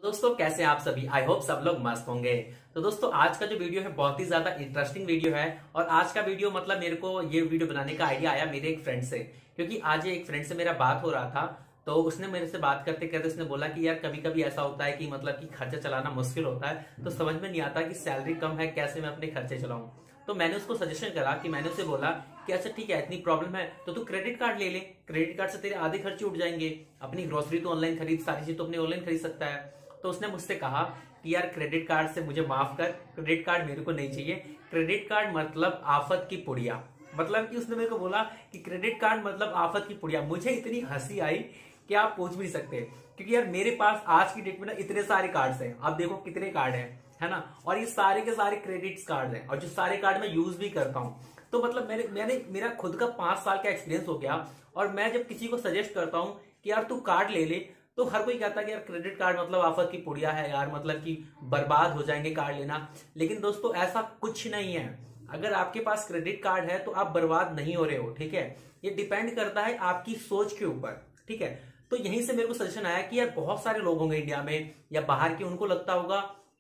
दोस्तों कैसे हैं आप सभी। आई होप सब लोग मस्त होंगे। तो दोस्तों आज का जो वीडियो है बहुत ही ज्यादा इंटरेस्टिंग वीडियो है। और आज का वीडियो मतलब मेरे को ये वीडियो बनाने का आइडिया आया मेरे एक फ्रेंड से, क्योंकि आज एक फ्रेंड से मेरा बात हो रहा था। तो उसने मेरे से बात करते करते उसने बोला कि यार कभी कभी ऐसा होता है कि मतलब कि खर्चा चलाना मुश्किल होता है, तो समझ में नहीं आता कि सैलरी कम है कैसे मैं अपने खर्चे चलाऊं। तो मैंने उसको सजेशन करा कि मैंने उसे बोला कि अच्छा ठीक है, इतनी प्रॉब्लम है तो तू क्रेडिट कार्ड ले ले, क्रेडिट कार्ड से तेरे आधे खर्चे उठ जाएंगे। अपनी ग्रोसरी तो ऑनलाइन खरीद, सारी चीज तो अपने ऑनलाइन खरीद सकता है। तो उसने मुझसे कहा कि यार क्रेडिट कार्ड से मुझे माफ कर, क्रेडिट कार्ड मेरे को नहीं चाहिए। क्रेडिट कार्ड मतलब आफत की पुड़िया। मतलब कि उसने मेरे को बोला कि क्रेडिट कार्ड मतलब आफत की पुड़िया। मुझे इतनी हंसी आई कि आप पूछ भी सकते हैं, क्योंकि यार मेरे पास आज की डेट में ना इतने सारे कार्ड्स हैं। आप देखो कितने कार्ड हैं, है ना। और ये सारे के सारे क्रेडिट कार्ड हैं, और जो सारे कार्ड मैं यूज भी करता हूँ। तो मतलब मैंने मेरा खुद का 5 साल का एक्सपीरियंस हो गया। और मैं जब किसी को सजेस्ट करता हूँ कि यार तू कार्ड ले ले, तो हर कोई कहता है कि यार क्रेडिट कार्ड मतलब आफत की पुड़िया है यार, मतलब कि बर्बाद हो जाएंगे कार्ड लेना। लेकिन दोस्तों ऐसा कुछ नहीं है। अगर आपके पास क्रेडिट कार्ड है तो आप बर्बाद नहीं हो रहे हो, ठीक है। ये डिपेंड करता है आपकी सोच के ऊपर, ठीक है। तो यहीं से मेरे को सजेशन आया कि यार बहुत सारे लोग होंगे इंडिया में या बाहर के, उनको लगता होगा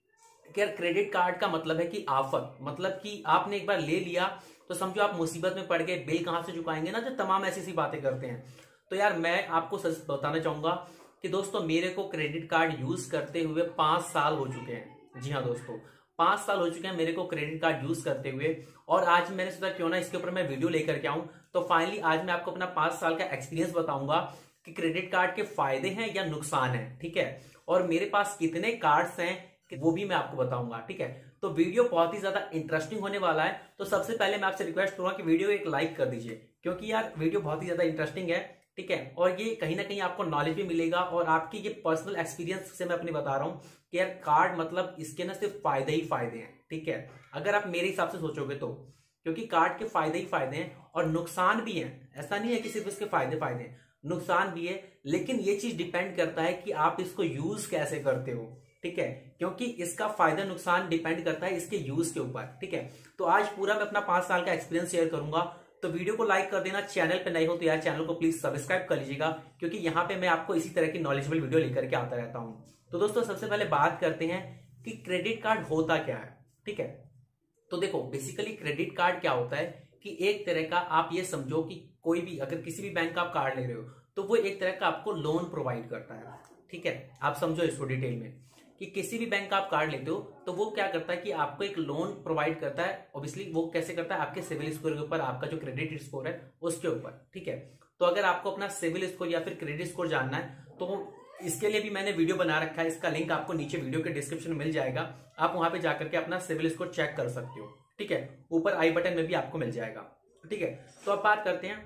कि यार क्रेडिट कार्ड का मतलब है कि आफत, मतलब कि आपने एक बार ले लिया तो समझो आप मुसीबत में पड़ गए, बिल कहां से चुकाएंगे ना, जो तमाम ऐसी सी बातें करते हैं। तो यार मैं आपको सच बताना चाहूंगा कि दोस्तों मेरे को क्रेडिट कार्ड यूज करते हुए 5 साल हो चुके हैं। जी हाँ दोस्तों, 5 साल हो चुके हैं मेरे को क्रेडिट कार्ड यूज करते हुए। और आज मैंने सोचा क्यों ना इसके ऊपर मैं वीडियो लेकर के आऊं। तो फाइनली आज मैं आपको अपना 5 साल का एक्सपीरियंस बताऊंगा कि क्रेडिट कार्ड के फायदे हैं या नुकसान है, ठीक है। और मेरे पास कितने कार्ड्स हैं वो भी मैं आपको बताऊंगा, ठीक है। तो वीडियो बहुत ही ज्यादा इंटरेस्टिंग होने वाला है। तो सबसे पहले मैं आपसे रिक्वेस्ट करूंगा कि वीडियो एक लाइक कर दीजिए, क्योंकि यार वीडियो बहुत ही ज्यादा इंटरेस्टिंग है, ठीक है। और ये कहीं ना कहीं आपको नॉलेज भी मिलेगा, और आपकी ये पर्सनल एक्सपीरियंस से मैं अपने बता रहा हूं कि यार कार्ड मतलब इसके ना सिर्फ फायदे ही फायदे हैं, ठीक है। अगर आप मेरे हिसाब से सोचोगे तो, क्योंकि कार्ड के फायदे ही फायदे हैं और नुकसान भी हैं। ऐसा नहीं है कि सिर्फ इसके फायदे फायदे हैं, नुकसान भी है। लेकिन ये चीज डिपेंड करता है कि आप इसको यूज कैसे करते हो, ठीक है। क्योंकि इसका फायदा नुकसान डिपेंड करता है इसके यूज के ऊपर, ठीक है। तो आज पूरा मैं अपना 5 साल का एक्सपीरियंस शेयर करूंगा। तो वीडियो को लाइक कर देना, चैनल पे नए हो तो यार चैनल को प्लीज सब्सक्राइब कर लीजिएगा, क्योंकि यहाँ पे मैं आपको इसी तरह की नॉलेजेबल वीडियो लेकर के आता रहता हूँ। तो दोस्तों सबसे पहले बात करते हैं कि क्रेडिट कार्ड होता क्या है, ठीक है। तो देखो बेसिकली क्रेडिट कार्ड क्या होता है कि एक तरह का, आप ये समझो कि कोई भी, अगर किसी भी बैंक का आप कार्ड ले रहे हो तो वो एक तरह का आपको लोन प्रोवाइड करता है, ठीक है। आप समझो इसको डिटेल में कि किसी भी बैंक का आप कार्ड लेते हो तो वो क्या करता है कि आपको एक लोन प्रोवाइड करता है। ऑब्वियसली वो कैसे करता है, आपके सिविल स्कोर के ऊपर, आपका जो क्रेडिट स्कोर है उसके ऊपर, ठीक है। तो अगर आपको अपना सिविल स्कोर या फिर क्रेडिट स्कोर जानना है तो इसके लिए भी मैंने वीडियो बना रखा है। इसका लिंक आपको नीचे वीडियो के डिस्क्रिप्शन में मिल जाएगा। आप वहां पे जाकर के अपना सिविल स्कोर चेक कर सकते हो, ठीक है। ऊपर आई बटन में भी आपको मिल जाएगा, ठीक है। तो अब बात करते हैं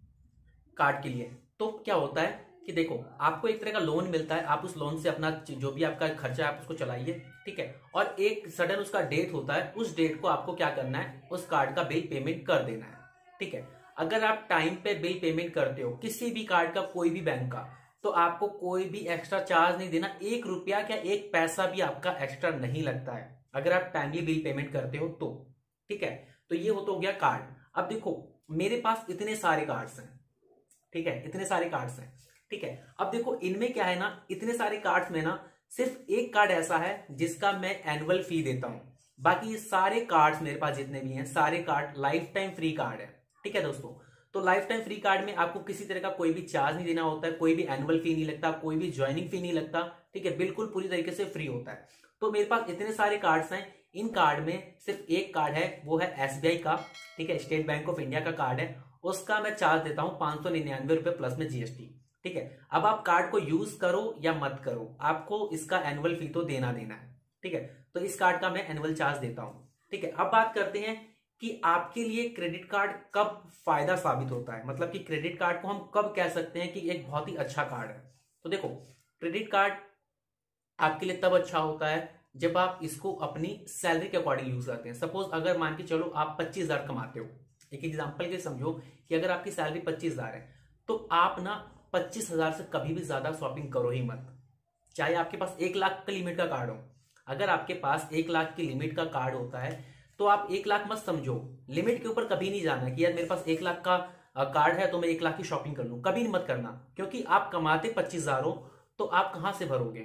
कार्ड के लिए। तो क्या होता है कि देखो आपको एक तरह का लोन मिलता है, आप उस लोन से अपना जो भी आपका खर्चा है आप उसको चलाइए, ठीक है। और एक सडन उसका डेट होता है, उस डेट को आपको क्या करना है, उस कार्ड का बिल पेमेंट कर देना है, ठीक है। अगर आप टाइम पे बिल पेमेंट करते हो किसी भी कार्ड का, कोई भी बैंक का, तो आपको कोई भी एक्स्ट्रा चार्ज नहीं देना। 1 रुपया क्या 1 पैसा भी आपका एक्स्ट्रा नहीं लगता है अगर आप टाइमली बिल पेमेंट करते हो तो, ठीक है। तो ये हो गया कार्ड। अब देखो मेरे पास इतने सारे कार्ड्स हैं, ठीक है, इतने सारे कार्ड्स हैं, ठीक है। अब देखो इनमें क्या है ना, इतने सारे कार्ड्स में ना सिर्फ एक कार्ड ऐसा है जिसका मैं एनुअल फी देता हूं। बाकी ये सारे कार्ड्स मेरे पास जितने भी हैं, सारे card lifetime free card है, ठीक है दोस्तों। तो लाइफ टाइम फ्री कार्ड में आपको किसी तरह का कोई भी चार्ज नहीं देना होता है, कोई भी एनुअल फी नहीं लगता, कोई भी ज्वाइनिंग फी नहीं लगता, ठीक है। बिल्कुल पूरी तरीके से फ्री होता है। तो मेरे पास इतने सारे कार्ड्स हैं, इन कार्ड में सिर्फ एक कार्ड है, वो है एसबीआई का, ठीक है, स्टेट बैंक ऑफ इंडिया का कार्ड है। उसका मैं चार्ज देता हूं 599 रुपए प्लस में जीएसटी, ठीक है। अब आप कार्ड को यूज करो या मत करो, आपको इसका एनुअल फी तो देना है, ठीक है। तो इस कार्ड का मैं एनुअल चार्ज देता हूं, ठीक है। अब बात करते हैं कि आपके लिए क्रेडिट कार्ड कब फायदा साबित होता है, मतलब कि क्रेडिट कार्ड को हम कब कह सकते हैं कि एक बहुत ही अच्छा कार्ड है। तो देखो क्रेडिट कार्ड आपके लिए तब अच्छा होता है जब आप इसको अपनी सैलरी के अकॉर्डिंग यूज करते हैं। सपोज अगर मान के चलो आप 25,000 कमाते हो, एक एग्जांपल के समझो कि अगर आपकी सैलरी 25,000 है, तो आप ना 25,000 से कभी भी ज्यादा शॉपिंग करो ही मत। चाहे आपके पास 1 लाख का लिमिट का कार्ड हो, अगर आपके पास 1 लाख की लिमिट का कार्ड होता है तो आप 1 लाख मत समझो, लिमिट के ऊपर कभी नहीं जाना कि यार मेरे पास 1 लाख का कार्ड है तो मैं 1 लाख की शॉपिंग कर लूं, कभी नहीं मत करना। क्योंकि आप कमाते 25,000 हो तो आप कहां से भरोगे,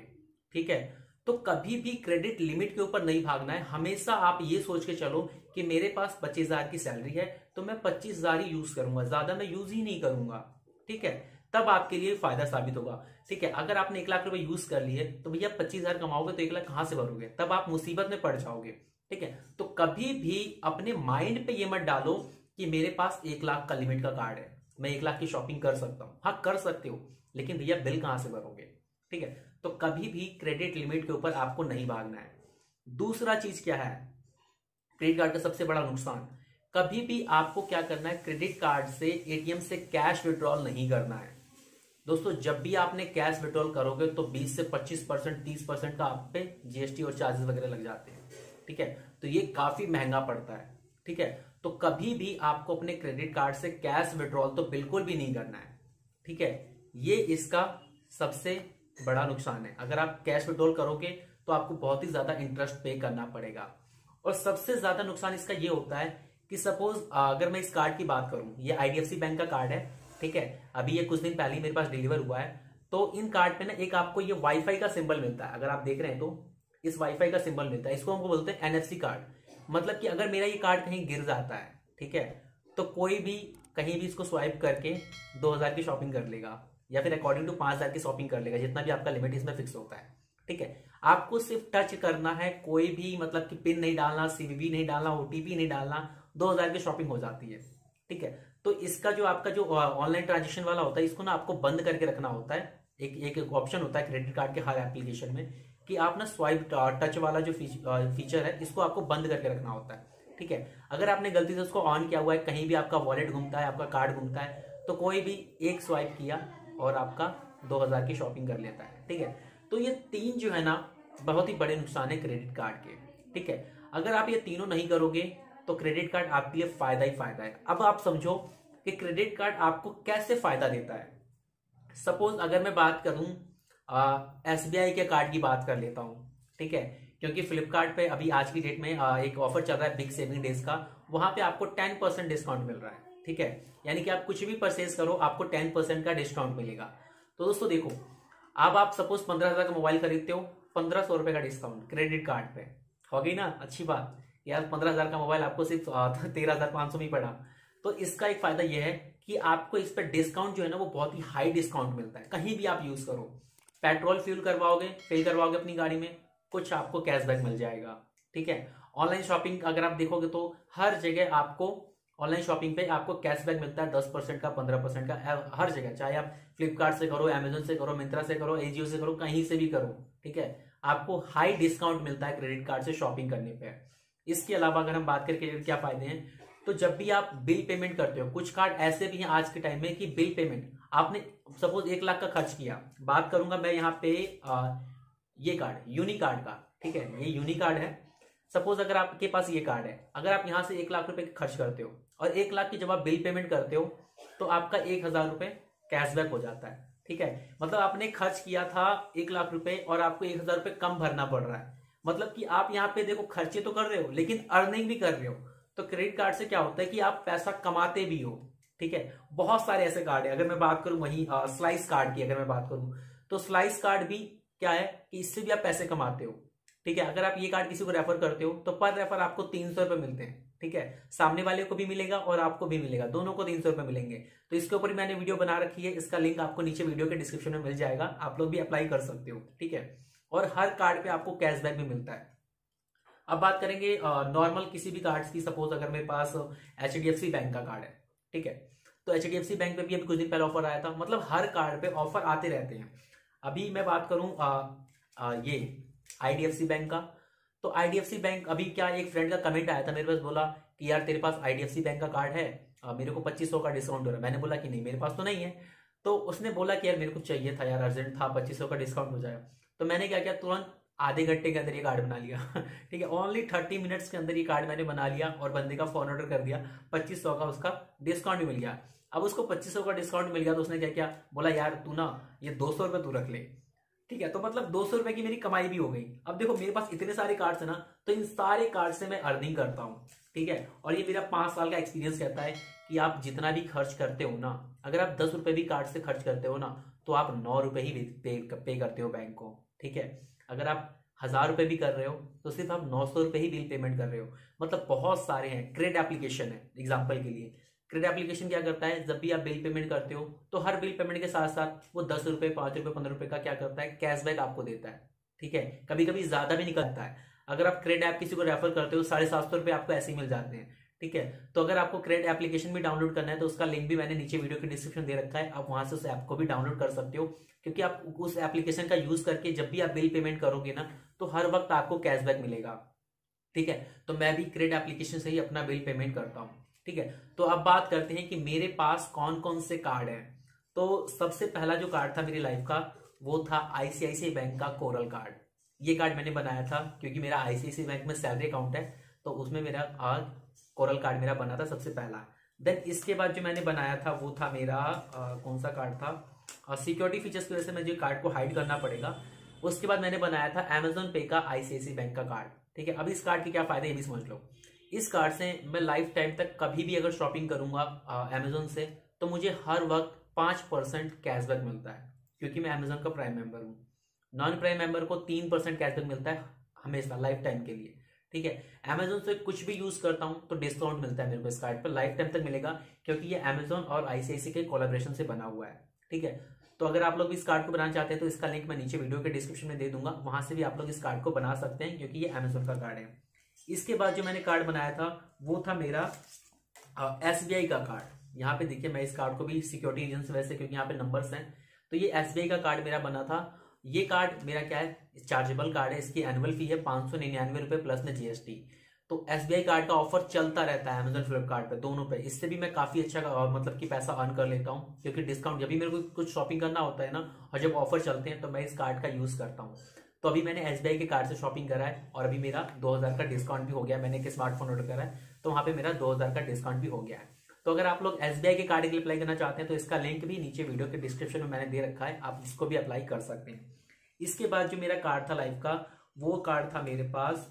ठीक है। तो कभी भी क्रेडिट लिमिट के ऊपर नहीं भागना है। हमेशा आप ये सोच के चलो कि मेरे पास 25,000 की सैलरी है तो मैं 25,000 ही यूज करूंगा, ज्यादा मैं यूज ही नहीं करूंगा। ठीक है, तब आपके लिए फायदा साबित होगा। ठीक है, अगर आपने 1 लाख रुपए यूज कर लिए तो भैया 25,000 कमाओगे तो 1 लाख कहां से भरोगे, तब आप मुसीबत में पड़ जाओगे। ठीक है, तो कभी भी अपने माइंड पे ये मत डालो कि मेरे पास 1 लाख का लिमिट का कार्ड है, मैं 1 लाख की शॉपिंग कर सकता हूं। हाँ कर सकते हो, लेकिन भैया बिल कहां से भरोगे। ठीक है, तो कभी भी क्रेडिट लिमिट के ऊपर आपको नहीं भागना है। दूसरा चीज क्या है, क्रेडिट कार्ड का सबसे बड़ा नुकसान, कभी भी आपको क्या करना है, क्रेडिट कार्ड से एटीएम से कैश विड्रॉल नहीं करना है। दोस्तों जब भी आपने कैश विड्रॉल करोगे तो 20 से 25%, 30% का आप पे जीएसटी और चार्जेस वगैरह लग जाते हैं। ठीक है, तो ये काफी महंगा पड़ता है। ठीक है, तो कभी भी आपको अपने क्रेडिट कार्ड से कैश विड्रॉल तो बिल्कुल भी नहीं करना है। ठीक है, ये इसका सबसे बड़ा नुकसान है। अगर आप कैश विड्रॉल करोगे तो आपको बहुत ही ज्यादा इंटरेस्ट पे करना पड़ेगा। और सबसे ज्यादा नुकसान इसका ये होता है कि सपोज अगर मैं इस कार्ड की बात करूं, ये आईडीएफसी बैंक का कार्ड है। ठीक है, अभी ये कुछ दिन पहले ही मेरे पास डिलीवर हुआ है। तो इन कार्ड पे ना एक आपको ये वाईफाई का सिंबल मिलता है, अगर आप देख रहे हैं तो इस वाईफाई का सिंबल मिलता है। इसको हमको बोलते हैं एनएफसी कार्ड। मतलब कि अगर मेरा ये कार्ड कहीं गिर जाता है, ठीक है, तो कोई भी कहीं भी इसको स्वाइप करके 2,000 की शॉपिंग कर लेगा, या फिर अकॉर्डिंग टू 5,000 की शॉपिंग कर लेगा, जितना भी आपका लिमिट इसमें फिक्स होता है। ठीक है, आपको सिर्फ टच करना है, कोई भी मतलब कि पिन नहीं डालना, सीवीवी नहीं डालना, ओटीपी नहीं डालना, 2,000 की शॉपिंग हो जाती है। ठीक है, तो इसका जो आपका जो ऑनलाइन ट्रांजेक्शन वाला होता है, इसको ना आपको बंद करके रखना होता है। एक ऑप्शन होता है क्रेडिट कार्ड के हर एप्लीकेशन में कि आप ना स्वाइप टच वाला जो फीचर है, इसको आपको बंद करके रखना होता है। ठीक है, अगर आपने गलती से उसको ऑन किया हुआ है, कहीं भी आपका वॉलेट घूमता है, आपका कार्ड घूमता है, तो कोई भी एक स्वाइप किया और आपका 2,000 की शॉपिंग कर लेता है। ठीक है, तो ये 3 जो है ना बहुत ही बड़े नुकसान है क्रेडिट कार्ड के। ठीक है, अगर आप ये तीनों नहीं करोगे तो क्रेडिट कार्ड आपके लिए फायदा ही फायदा है। अब आप समझो कि क्रेडिट कार्ड आपको कैसे फायदा देता है। सपोज अगर मैं बात करूं एसबीआई के कार्ड की बात कर लेता हूं। ठीक है, क्योंकि फ्लिपकार्ट पे अभी आज की डेट में एक ऑफर चल रहा है बिग सेविंग डेज का, वहां पे आपको 10% डिस्काउंट मिल रहा है। ठीक है, यानी कि आप कुछ भी परचेज करो आपको 10% का डिस्काउंट मिलेगा। तो दोस्तों देखो, अब आप सपोज 15,000 का मोबाइल खरीदते हो, 1,500 रुपए का डिस्काउंट क्रेडिट कार्ड पे हो गई ना। अच्छी बात यार, 15,000 का मोबाइल आपको सिर्फ 13,500 में ही पड़ा। तो इसका एक फायदा यह है कि आपको इस पर डिस्काउंट जो है ना वो बहुत ही हाई डिस्काउंट मिलता है। कहीं भी आप यूज करो, पेट्रोल फ्यूल करवाओगे, फिल करवाओगे अपनी गाड़ी में, कुछ आपको कैशबैक मिल जाएगा। ठीक है, ऑनलाइन शॉपिंग अगर आप देखोगे तो हर जगह आपको ऑनलाइन शॉपिंग पे आपको कैशबैक मिलता है 10% का, 15% का, हर जगह। चाहे आप फ्लिपकार्ट से करो, अमेजोन से करो, मिंत्रा से करो, एजियो से करो, कहीं से भी करो। ठीक है, आपको हाई डिस्काउंट मिलता है क्रेडिट कार्ड से शॉपिंग करने पे। इसके अलावा अगर हम बात करके क्या फायदे हैं, तो जब भी आप बिल पेमेंट करते हो, कुछ कार्ड ऐसे भी हैं आज के टाइम में कि बिल पेमेंट आपने सपोज 1 लाख का खर्च किया, बात करूंगा मैं यहाँ पे ये कार्ड यूनी कार्ड का। ठीक है, ये यूनी कार्ड है। सपोज अगर आपके पास ये कार्ड है, अगर आप यहाँ से 1 लाख रुपए खर्च करते हो और 1 लाख की जब आप बिल पेमेंट करते हो तो आपका 1,000 रुपए कैशबैक हो जाता है। ठीक है, मतलब आपने खर्च किया था 1 लाख रुपए और आपको 1,000 रुपए कम भरना पड़ रहा है। मतलब कि आप यहाँ पे देखो खर्चे तो कर रहे हो लेकिन अर्निंग भी कर रहे हो। तो क्रेडिट कार्ड से क्या होता है कि आप पैसा कमाते भी हो। ठीक है, बहुत सारे ऐसे कार्ड है। अगर मैं बात करूं वहीं स्लाइस कार्ड की अगर मैं बात करूं तो स्लाइस कार्ड भी क्या है कि इससे भी आप पैसे कमाते हो। ठीक है, अगर आप ये कार्ड किसी को रेफर करते हो तो पर रेफर आपको 300 रुपए मिलते हैं। ठीक है, सामने वाले को भी मिलेगा और आपको भी मिलेगा, दोनों को 300 रुपए मिलेंगे। तो इसके ऊपर मैंने वीडियो बना रखी है, इसका लिंक आपको नीचे वीडियो के डिस्क्रिप्शन में मिल जाएगा, आप लोग भी अप्लाई कर सकते हो। ठीक है, और हर कार्ड पे आपको कैशबैक भी मिलता है। अब बात करेंगे नॉर्मल किसी भी कार्ड्स की। सपोज अगर मेरे पास एचडीएफसी बैंक का कार्ड है, ठीक है, तो एचडीएफसी बैंक पे भी अभी कुछ दिन पहले ऑफर आया था। मतलब हर कार्ड पे ऑफर आते रहते हैं। अभी मैं बात करूं ये आईडीएफसी बैंक का, तो आईडीएफसी बैंक अभी क्या, एक फ्रेंड का कमेंट आया था मेरे पास, बोला कि यार तेरे पास आईडीएफसी बैंक का कार्ड है, मेरे को 2500 का डिस्काउंट हो रहा है। मैंने बोला कि नहीं मेरे पास तो नहीं है। तो उसने बोला कि यार मेरे को चाहिए था यार, अर्जेंट था, 2500 का डिस्काउंट हो जाएगा। तो मैंने क्या किया, तुरंत आधे घंटे के अंदर ये कार्ड बना लिया। ठीक है, ओनली 30 मिनट्स के अंदर ये कार्ड मैंने बना लिया और बंदे का फोन ऑर्डर कर दिया, 2500 का उसका डिस्काउंट भी मिल गया। अब उसको 2500 का डिस्काउंट मिल गया तो उसने क्या किया, बोला यार तू ना ये 200 रुपए तू रख ले। ठीक है, तो मतलब 200 रुपए की मेरी कमाई भी हो गई। अब देखो मेरे पास इतने सारे कार्ड्स है ना, तो इन सारे कार्ड से मैं अर्निंग करता हूँ। ठीक है, और ये मेरा 5 साल का एक्सपीरियंस कहता है कि आप जितना भी खर्च करते हो ना, अगर आप 10 रुपए भी कार्ड से खर्च करते हो ना, तो आप 9 रुपए ही पे करते हो बैंक को। ठीक है, अगर आप 1000 रुपए भी कर रहे हो तो सिर्फ आप 900 रुपए ही बिल पेमेंट कर रहे हो। मतलब बहुत सारे हैं। क्रेड एप्लीकेशन है एग्जाम्पल के लिए। क्रेड एप्लीकेशन क्या करता है, जब भी आप बिल पेमेंट करते हो तो हर बिल पेमेंट के साथ साथ वो 10 रुपए, 5 रुपए, 15 रुपए का क्या करता है, कैशबैक आपको देता है। ठीक है, कभी कभी ज्यादा भी निकलता है। अगर आप क्रेड ऐप किसी को रेफर करते हो 750 रुपए आपको ऐसे ही मिल जाते हैं। ठीक है, तो अगर आपको क्रेड एप्लीकेशन भी डाउनलोड करना है तो उसका लिंक भी मैंने नीचे वीडियो के डिस्क्रिप्शन दे रखा है, आप वहां से उस ऐप को भी डाउनलोड कर सकते हो। क्योंकि आप उस एप्लीकेशन का यूज करके जब भी आप बिल पेमेंट करोगे ना तो हर वक्त आपको कैशबैक मिलेगा। ठीक है, तो मैं भी क्रेड एप्लीकेशन से ही अपना बिल पेमेंट करता हूँ। ठीक है, तो अब बात करते हैं कि मेरे पास कौन कौन से कार्ड हैं। तो सबसे पहला जो कार्ड था मेरी लाइफ का वो था आईसीआईसीआई बैंक का कोरल कार्ड। ये कार्ड मैंने बनाया था क्योंकि मेरा आईसीआईसीआई बैंक में सैलरी अकाउंट है, तो उसमें मेरा कोरल कार्ड मेरा बना था सबसे पहला। देन इसके बाद जो मैंने बनाया था वो था मेरा कौन सा कार्ड था, सिक्योरिटी फीचर्स की वजह से मुझे कार्ड को हाइड करना पड़ेगा। उसके बाद मैंने बनाया था अमेजोन पे का आईसीआईसीआई बैंक का कार्ड। ठीक है, अब इस कार्ड के क्या फायदे ये भी समझ लो। इस कार्ड से मैं लाइफ टाइम तक कभी भी अगर शॉपिंग करूंगा अमेजोन से तो मुझे हर वक्त 5% कैशबैक मिलता है, क्योंकि मैं अमेजोन का प्राइम मेंबर हूँ। नॉन प्राइम मेंबर को 3% कैशबैक मिलता है हमेशा लाइफ टाइम के लिए। ठीक है, अमेजोन से कुछ भी यूज करता हूं तो डिस्काउंट मिलता है मेरे को इस कार्ड पर, लाइफ टाइम तक मिलेगा, क्योंकि ये अमेजोन और आईसीआईसीआई के कोलैबोरेशन से बना हुआ है। ठीक है, तो अगर आप लोग इस कार्ड को बनाना चाहते हैं तो इसका लिंक मैं नीचे वीडियो के डिस्क्रिप्शन में दे दूंगा, वहां से भी आप लोग इस कार्ड को बना सकते हैं क्योंकि ये अमेजोन का कार्ड है। इसके बाद जो मैंने कार्ड बनाया था वो था मेरा एसबीआई का कार्ड। यहाँ पे देखिए मैं इस कार्ड को भी सिक्योरिटी रीजन से, वैसे क्योंकि यहाँ पे नंबर्स हैं, तो ये एसबीआई का कार्ड मेरा बना था। ये कार्ड मेरा क्या है, चार्जेबल कार्ड है, इसकी एनुअल फी है 599 रुपए प्लस में जीएसटी। तो एसबीआई कार्ड का ऑफर चलता रहता है अमेजोन फ्लिपकार्ट पे, दोनों पे। इससे भी मैं काफी अच्छा मतलब कि पैसा अर्न कर लेता हूँ, क्योंकि डिस्काउंट जब भी मेरे को कुछ शॉपिंग करना होता है ना और जब ऑफर चलते हैं तो मैं इस कार्ड का यूज करता हूँ। तो अभी मैंने एसबीआई के कार्ड से शॉपिंग करा है और अभी मेरा 2000 का डिस्काउंट भी हो गया। मैंने एक स्मार्टफोन ऑर्डर करा है तो वहां पे मेरा 2000 का डिस्काउंट भी हो गया है। तो अगर आप लोग एसबीआई के कार्ड के लिए अप्लाई करना चाहते हैं तो इसका लिंक भी नीचे वीडियो के डिस्क्रिप्शन में मैंने दे रखा है, आप इसको भी अप्लाई कर सकते हैं। इसके बाद जो मेरा कार्ड था लाइफ का वो कार्ड था मेरे पास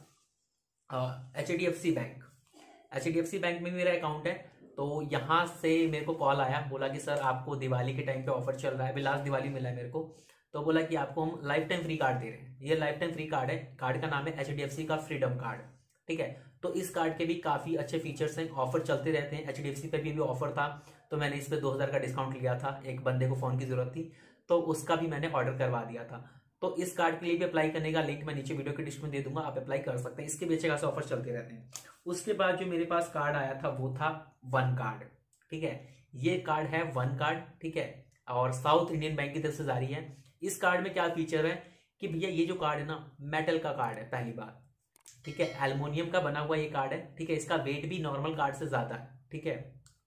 एचडीएफसी बैंक। एचडीएफसी बैंक में मेरा अकाउंट है, तो यहाँ से मेरे को कॉल आया, बोला कि सर आपको दिवाली के टाइम पे ऑफर चल रहा है, अभी लास्ट दिवाली मिला है मेरे को, तो बोला कि आपको हम लाइफ टाइम फ्री कार्ड दे रहे हैं। ये लाइफ टाइम फ्री कार्ड है, कार्ड का नाम है एचडीएफसी का फ्रीडम कार्ड। ठीक है, तो इस कार्ड के भी काफी अच्छे फीचर्स हैं, ऑफर चलते रहते हैं। एचडीएफसी पे भी ऑफर था तो मैंने इस पे 2000 का डिस्काउंट लिया था, एक बंदे को फोन की जरूरत थी तो उसका भी मैंने ऑर्डर करवा दिया था। तो इस कार्ड के लिए भी अप्लाई करने का लिंक मैं नीचे वीडियो के डिस्क्रिप्शन में दे दूंगा, आप अप्लाई कर सकते हैं। इसके भी अच्छे खासे ऑफर चलते रहते हैं। उसके बाद जो मेरे पास कार्ड आया था वो था वन कार्ड। ठीक है, ये कार्ड है वन कार्ड। ठीक है, और साउथ इंडियन बैंक की तरफ से जारी है। इस कार्ड में क्या फीचर है कि भैया ये जो कार्ड है ना मेटल का कार्ड है पहली बार। ठीक है, एल्युमिनियम का बना हुआ ये कार्ड है। ठीक है, इसका वेट भी नॉर्मल कार्ड से ज्यादा है। ठीक है,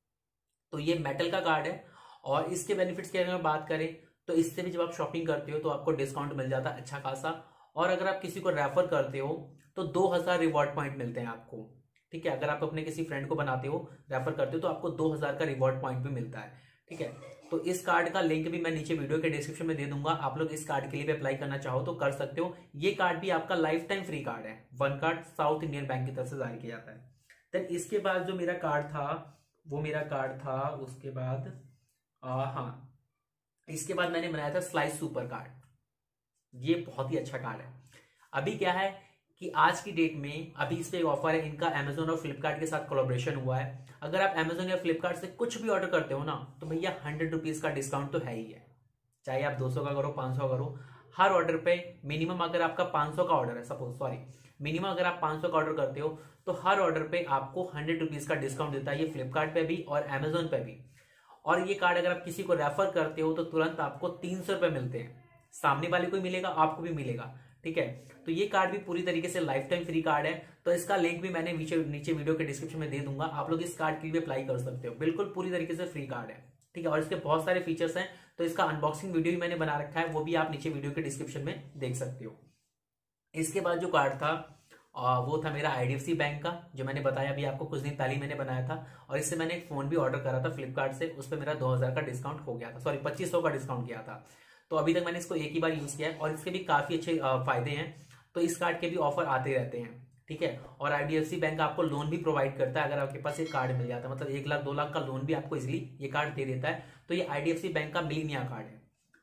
तो ये मेटल का कार्ड है और इसके बेनिफिट्स की अगर मैं बात करें तो इससे भी जब आप शॉपिंग करते हो तो आपको डिस्काउंट मिल जाता है अच्छा खासा, और अगर आप किसी को रेफर करते हो तो 2000 रिवॉर्ड पॉइंट मिलते हैं आपको। ठीक है, अगर आप अपने किसी फ्रेंड को बनाते हो, रेफर करते हो तो आपको 2000 का रिवॉर्ड पॉइंट भी मिलता है। ठीक है, तो इस कार्ड का लिंक भी मैं नीचे वीडियो के डिस्क्रिप्शन में दे दूंगा, आप लोग इस कार्ड के लिए भी अप्लाई करना चाहो तो कर सकते हो। ये कार्ड भी आपका लाइफ टाइम फ्री कार्ड है, one card South Indian bank की तरफ से जारी किया जाता है। देन इसके बाद जो मेरा कार्ड था वो मेरा कार्ड था उसके बाद हाँ, इसके बाद मैंने बनाया था स्लाइस सुपर कार्ड। ये बहुत ही अच्छा कार्ड है। अभी क्या है कि आज की डेट में अभी इस पे एक ऑफर है, इनका अमेजोन और फ्लिपकार्ट के साथ कोलैबोरेशन हुआ है। अगर आप अमेजोन या फ्लिपकार्ट से कुछ भी ऑर्डर करते हो ना तो भैया 100 रुपीज का डिस्काउंट तो है ही है, चाहे आप 200 का करो 500 का करो। हर ऑर्डर पे मिनिमम अगर आपका 500 का ऑर्डर है, सपोज सॉरी मिनिमम अगर आप 500 का ऑर्डर करते हो तो हर ऑर्डर पे आपको 100 रुपीज का डिस्काउंट देता है, ये फ्लिपकार्ट पे भी और अमेजोन पे भी। और ये कार्ड अगर आप किसी को रेफर करते हो तो तुरंत आपको 300 रुपए मिलते हैं, सामने वाले को भी मिलेगा आपको भी मिलेगा। ठीक है, तो ये कार्ड भी पूरी तरीके से लाइफ टाइम फ्री कार्ड है, तो इसका लिंक भी मैंने नीचे वीडियो के डिस्क्रिप्शन में दे दूंगा, आप लोग इस कार्ड के लिए भी अप्लाई कर सकते हो। बिल्कुल पूरी तरीके से फ्री कार्ड है। ठीक है, और इसके बहुत सारे फीचर्स हैं, तो इसका अनबॉक्सिंग वीडियो भी मैंने बना रखा है, वो भी आप नीचे वीडियो के डिस्क्रिप्शन में देख सकते हो। इसके बाद जो कार्ड था वो था मेरा आईडीएफसी बैंक का, जो मैंने बताया अभी आपको कुछ दिन पहले मैंने बनाया था, और इससे मैंने एक फोन भी ऑर्डर करा था फ्लिपकार्ट से, उस पर मेरा 2000 का डिस्काउंट हो गया था, सॉरी 2500 का डिस्काउंट किया था। तो अभी तक मैंने इसको एक ही बार यूज किया है और इसके भी काफी अच्छे फायदे हैं, तो इस कार्ड के भी ऑफर आते रहते हैं। ठीक है, और आईडीएफसी बैंक आपको लोन भी प्रोवाइड करता है, अगर आपके पास एक कार्ड मिल जाता है, मतलब 1 लाख 2 लाख का लोन भी आपको इजिली ये कार्ड दे देता है। तो ये आईडीएफसी बैंक का मिलीनिया कार्ड है।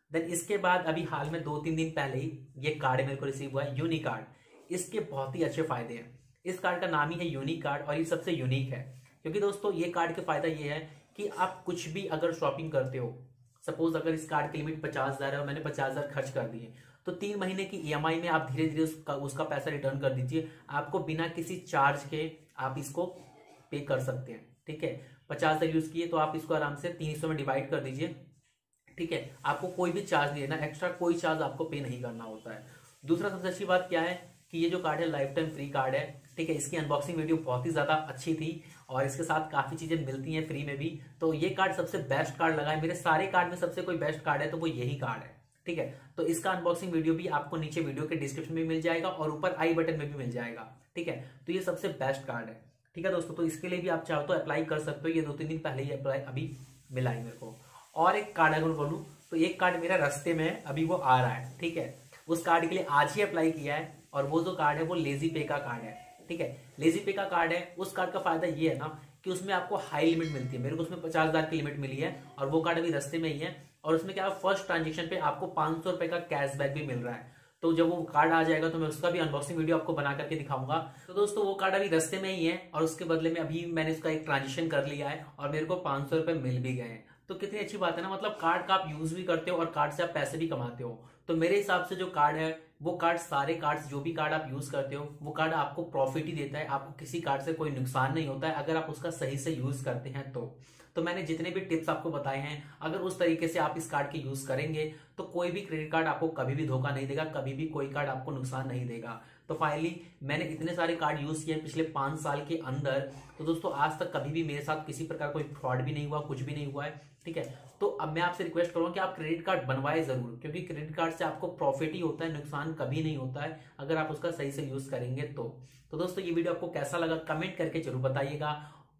देन इसके बाद अभी हाल में 2-3 दिन पहले ही ये कार्ड मेरे को रिसीव हुआ है, यूनिक कार्ड। इसके बहुत ही अच्छे फायदे हैं। इस कार्ड का नाम ही है यूनिक कार्ड और ये सबसे यूनिक है क्योंकि दोस्तों ये कार्ड के फायदा ये है कि आप कुछ भी अगर शॉपिंग करते हो, सपोज अगर इस कार्ड की लिमिट 50,000 है और मैंने 50,000 खर्च कर दिए, तो 3 महीने की ईएमआई में आप धीरे धीरे उसका पैसा रिटर्न कर दीजिए। आपको बिना किसी चार्ज के आप इसको पे कर सकते हैं। ठीक है, 50,000 यूज किए तो आप इसको आराम से 300 में डिवाइड कर दीजिए। ठीक है, आपको कोई भी चार्ज नहीं देना, एक्स्ट्रा कोई चार्ज आपको पे नहीं करना होता है। दूसरा सबसे अच्छी बात क्या है कि ये जो कार्ड है लाइफ टाइम फ्री कार्ड है। ठीक है, इसकी अनबॉक्सिंग वीडियो बहुत ही ज्यादा अच्छी थी और इसके साथ काफी चीजें मिलती हैं फ्री में भी। तो ये कार्ड सबसे बेस्ट कार्ड लगा है, मेरे सारे कार्ड में सबसे कोई बेस्ट कार्ड है तो वो यही कार्ड है। ठीक है, तो इसका अनबॉक्सिंग वीडियो भी आपको नीचे वीडियो के डिस्क्रिप्शन में मिल जाएगा और ऊपर आई बटन में भी मिल जाएगा। ठीक है, तो ये सबसे बेस्ट कार्ड है। ठीक है दोस्तों, तो इसके लिए भी आप चाहो तो अप्लाई कर सकते हो। ये 2-3 दिन पहले ही अप्लाई अभी मिला है मेरे को। और एक कार्ड अगर बोलूं तो एक कार्ड मेरा रास्ते में है, अभी वो आ रहा है। ठीक है, उस कार्ड के लिए आज ही अप्लाई किया है और वो जो कार्ड है वो लेजी पे का कार्ड है। ठीक है, लेजी पे का कार्ड है। उस कार्ड का फायदा ये है ना कि उसमें आपको हाई लिमिट मिलती है। मेरे को उसमें 50,000 की लिमिट मिली है और वो कार्ड अभी रास्ते में ही है। और उसमें क्या फर्स्ट ट्रांजेक्शन पे आपको 500 रुपए का कैशबैक भी मिल रहा है। तो जब वो कार्ड आ जाएगा तो मैं उसका भी अनबॉक्सिंग वीडियो आपको बना करके दिखाऊंगा। तो दोस्तों वो कार्ड अभी रास्ते में ही है और उसके बदले में अभी मैंने उसका एक ट्रांजेक्शन कर लिया है और मेरे को 500 रुपए मिल भी गए हैं। तो कितनी अच्छी बात है ना, मतलब कार्ड का आप यूज भी करते हो और कार्ड से आप पैसे भी कमाते हो। तो मेरे हिसाब से जो कार्ड है वो कार्ड, सारे कार्ड्स जो भी कार्ड आप यूज करते हो वो कार्ड आपको प्रॉफिट ही देता है। आपको किसी कार्ड से कोई नुकसान नहीं होता है अगर आप उसका सही से यूज करते हैं तो मैंने जितने भी टिप्स आपको बताए हैं, अगर उस तरीके से आप इस कार्ड के यूज करेंगे तो कोई भी क्रेडिट कार्ड आपको कभी भी धोखा नहीं देगा, कभी भी कोई कार्ड आपको नुकसान नहीं देगा। तो फाइनली मैंने इतने सारे कार्ड यूज किए पिछले 5 साल के अंदर, तो दोस्तों आज तक कभी भी मेरे साथ किसी प्रकार कोई फ्रॉड भी नहीं हुआ, कुछ भी नहीं हुआ है। ठीक है, तो अब मैं आपसे रिक्वेस्ट करूंगा कि आप क्रेडिट कार्ड बनवाए जरूर, क्योंकि क्रेडिट कार्ड से आपको प्रॉफिट ही होता है, नुकसान कभी नहीं होता है अगर आप उसका सही से यूज करेंगे तो दोस्तों ये वीडियो आपको कैसा लगा कमेंट करके जरूर बताइएगा।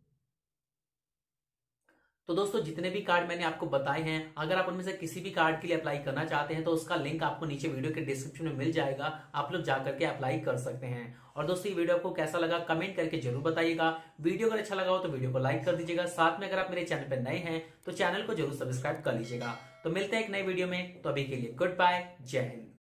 तो दोस्तों जितने भी कार्ड मैंने आपको बताए हैं, अगर आप उनमें से किसी भी कार्ड के लिए अप्लाई करना चाहते हैं तो उसका लिंक आपको नीचे वीडियो के डिस्क्रिप्शन में मिल जाएगा, आप लोग जाकर के अप्लाई कर सकते हैं। और दोस्तों ये वीडियो आपको कैसा लगा कमेंट करके जरूर बताइएगा। वीडियो अगर अच्छा लगा हो तो वीडियो को लाइक कर दीजिएगा। साथ में अगर आप मेरे चैनल पर नए हैं तो चैनल को जरूर सब्सक्राइब कर लीजिएगा। तो मिलते हैं एक नए वीडियो में, तो अभी के लिए गुड बाय, जय हिंद।